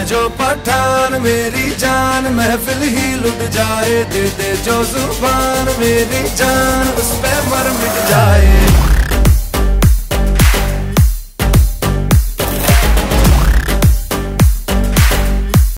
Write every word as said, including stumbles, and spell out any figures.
जो पठान मेरी जान, महफिल ही लुट जाए, दे दे जो जुबान मेरी जान, उस पे